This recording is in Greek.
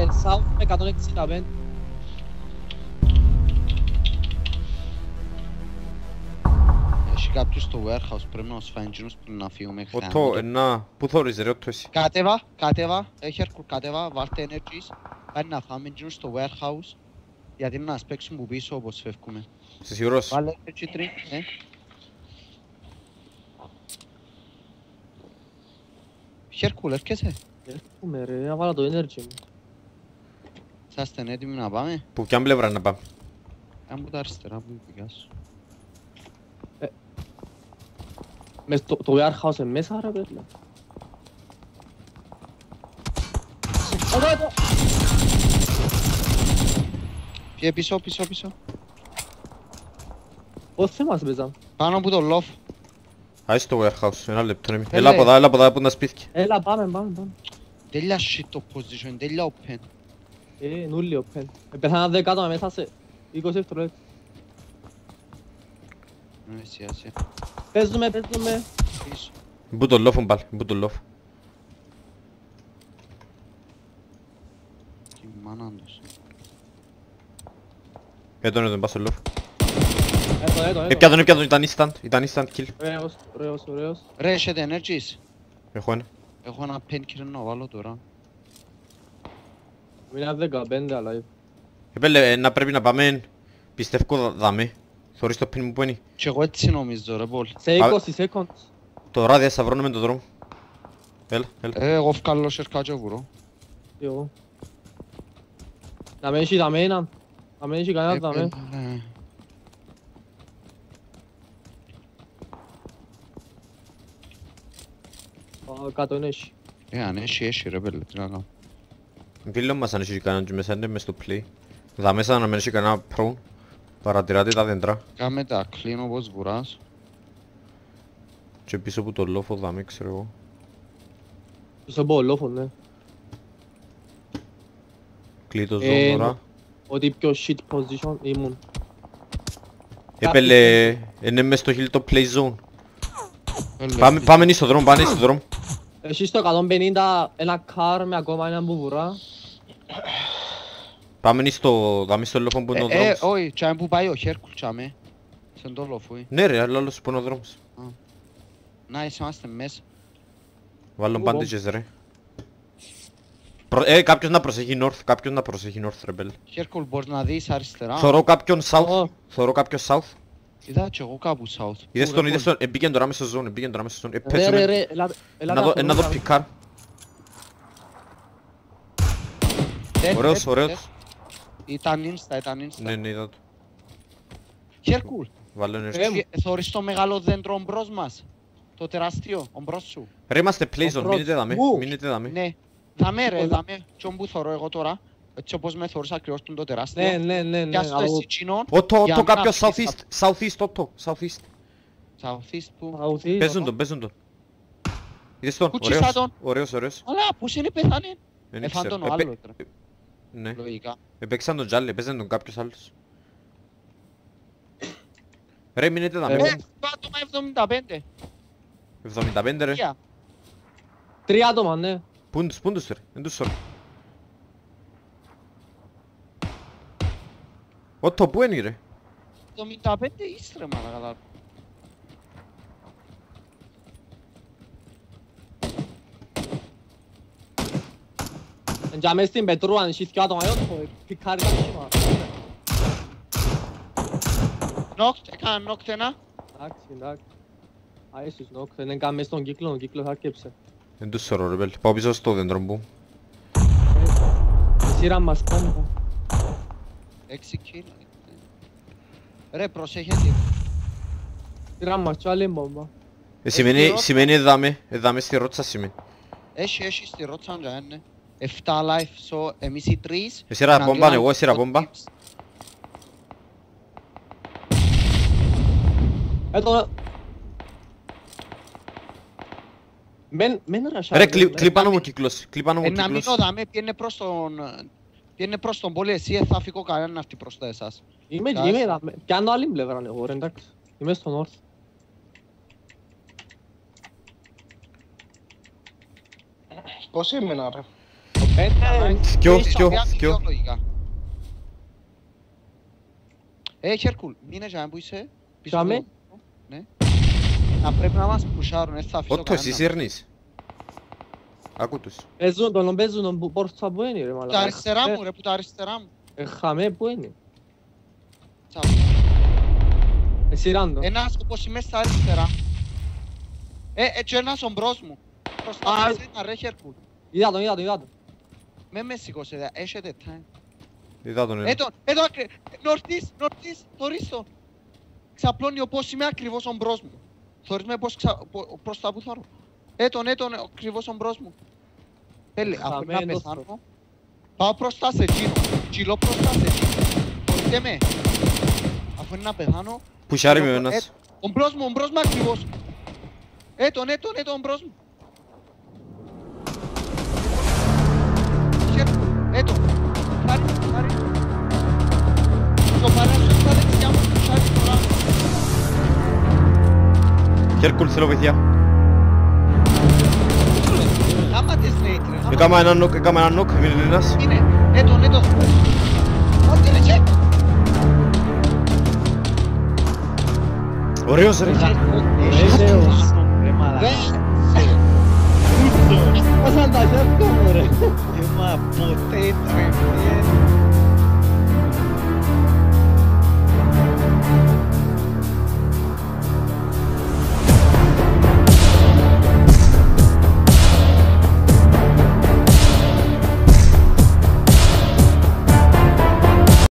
South 165. Έχει κάποιος στο warehouse, πρέπει να μας φάει engines πριν να φύγουμε χθες. Ότο, να, πού θωρείς ρε ότο εσύ. Κατέβα, έχει έρκουρ κατέβα, βάλτε energies. Πάει να φάμε engines στο warehouse. Γιατί να μας παίξουν που πίσω όπως φεύγουμε. Είσαι σίγουρος. Βάλε energy drink, ναι. Χέρκουλ, έρχεσαι. Έρχομαι ρε, να βάλω το energy μου. Είσαστε έτοιμοι να πάμε. Που ποια πλευρά να πάμε. Κάνε τα αριστερά που πήγα σου. Μες το warehouse είναι μέσα ρε παιδιά. Εδώ. Φύγε πίσω. Πώς θέμας παίζαν. Πάνω από το loft. Άι στο warehouse, ένα λεπτό είναι. Έλα. Έλα από εδώ που είναι τα σπίτια. Έλα πάμε. Τέλεια shit το position, τέλεια open. Νουλί open. Πεθάνα 10 άτομα μέσα σε 20 δευτερόλεπτα. Εσύ. Παίζουμε. Πίσω. Μπού το λόφο μπάλ, μπού το λόφο. Τι μάνα τους. Έτον, πας στο λόφο. Έτω. Έπιατον, ήταν instant kill. Ωραίος. Ρε, έχετε energies. Έχω ένα. Έχω ένα painkiller να βάλω τώρα. Μείνα 15 αλλά Επέλε, να πρέπει να πάμε, πιστεύω δάμε. Θωρείς το πιν μου που είναι. Κι εγώ έτσι νομίζω ρε Πολ. σε 20 seconds. Τώρα δεν θα βρώνουμε τον δρόμο. Έλα. Εγώ βγάλω σερκά και βουρώ. Εγώ. Να μην έχει δαμένα. Να μην έχει κανένα δαμέ. Κάτω είναι έχει. Αν έχει ρε πέλε, τι να κάνω. Φίλο μας αν έχει κανέναν και μέσα είναι μες στο play. Δα μέσα να μην έχει κανένα prone. Παρατηράτε τα δέντρα. Κάμε τα clean όπως βουράς. Και πίσω από το λόφο δάμε ξέρω εγώ. Πίσω από λόφο, ναι. Κλεί το zone τώρα. Ότι πιο shit position ήμουν. Έπελε, είναι μες στο hill το play zone. Πάμε στο δρόμο, Εσύ στο 150 ένα car με ακόμα έναν που βουρά. Πάμε δάμε στο λόφο που είναι ο δρόμος. Όχι, τσάμε που πάει ο Χέρκουλ τσάμε. Στον το λόφο. Ναι ρε, αλλά άλλος που είναι ο δρόμος. Να, είμαστε μέσα. Βάλω bandages ρε. Κάποιος να προσέχει north ρε μπέλ. Χέρκουλ μπορείς να δεις αριστερά. Θωρώ κάποιον south. Είδα κι εγώ κάπου south. Είδες τον, εμπήκεν τώρα μες στο zone, Ρε, να δω πικάρ. Ωραίος. Ήταν insta. Ναι, είδα το. Χέρκουλ, Βάλω energy. θωρείς το μεγάλο δέντρο ομπρός μας. Το τεράστιο, ομπρός σου. Ρε είμαστε play zone, μείνετε δάμε. Ναι, δάμε ρε, δάμε. Τι όπου θωρώ εγώ τώρα. Έτσι όπως με θωρείς ακριβώς το τεράστιο. Ναι. Κι ας το εσύ τσινόν. Ότο κάποιος southeast. Southeast που. Παίζουν τον. Είδες τον, Κουτσίσα τον. ωραίος. Αλλά πώς είναι πεθάνε. Δεν Εφάν ξέρω. τον ο άλλος τώρα. Ναι, Λογικά. έπαιξαν τον Τζάλι, έπαιζαν τον κάποιος άλλος. Ρε μείνετε δάμε. Το άτομα 75. 75 ρε. 3 άτομα, ναι. Πού είναι τους ρε, δεν τους σωρώ. Ότο, πού είναι ρε. 75 ίστρε μαλάκα. Για μες στην Πετρού αν έχεις 2 άτομα, πικάρει τα σχήμα. Νόκτ, έκανα νόκτ ένα. Εντάξει. Άισους νόκτ, δεν καν μες στον κύκλο, ο κύκλος άρκεψε. Δεν τους σωρώ ρε πέλ, πάω πίσω στο δέντρο μου. Η σειρά μας κάνει. 6 kill. Ρε προσέχετε. Η σειρά μας και άλλη μπόμπα. Σημαίνει εδάμε στη ρότσα σημαίνει. Έχει στη ρότσα να είναι. 7 life, so εμείς οι 3. Εσύρα μπόμπα, εγώ εσύρα μπόμπα. Μεν ρασάρε. Ρε κλείπάνω μου κύκλος. Να μην οδάμε, πιένε προς τον πόλη, εσύ θα φύγω κανέναν αυτή προς τα εσάς. Είμαι δάμε, πιάνω άλλη πλευρά εγώ ρε εντάξει. Είμαι στο north. Πώς ήμουνα ρε. Σκιο. Χέρκουλ, μείνε για που είσαι. Κάμε. Ναι. Να πρέπει να μας πουσάρουν, έτσι θα αφήσω Ότο, εσύ σύρνεις. Άκου τους. Παίζουν πόρτα που είναι ρε Που μαλάκα. τα αριστερά μου ρε, που τα αριστερά μου. Χαμέ που είναι. Τσάπου. Σειράντο. Ένας όπως είμαι στα αριστερά. Έτσι ένας ο μπρος μου. Μπροστά Α, από εσένα ρε Χέρκουλ. Είδα τον. Με σηκώσε, έχετε time. Είδα τον ένα. Εδώ νορτής, θωρείς το. Ξαπλώνει όπως είμαι ακριβώς ο μπρος μου. Θωρείς με προς τα που θωρώ. Έτον, ακριβώς ο μπρος μου. Θέλει, αφού να πεθάνω. Πάω μπροστά σε εκείνο. Κυλώ μπροστά σε εκείνο. Θωρείτε με. Αφού είναι να πεθάνω. Πουσάρει με ο ένας. Ο μπρος μου ακριβώς. Έτον, μπρος μου. Έτον. Πάρει. Το παράσιο στα δεξιά μου, πουσάρει τώρα. Χέρκουλ, θέλω βοήθεια. Άμα τις νέιτρες. Έκαμα έναν νοκ, έμεινε ένας. Είναι. Έτον. Ό,τι ρε και. Ωραίος ρε. Πάσαν τα χέρια μου ρε. Μα ποτέ τρεμιέν.